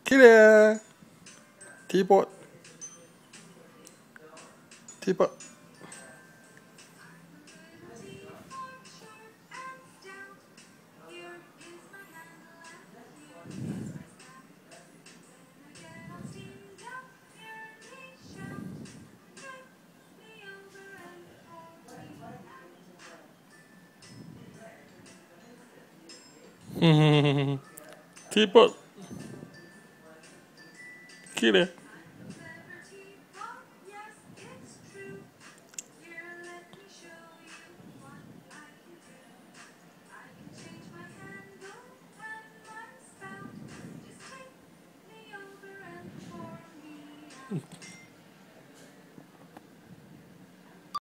綺麗。ティーポット。ティーポット。ティーポット。綺麗。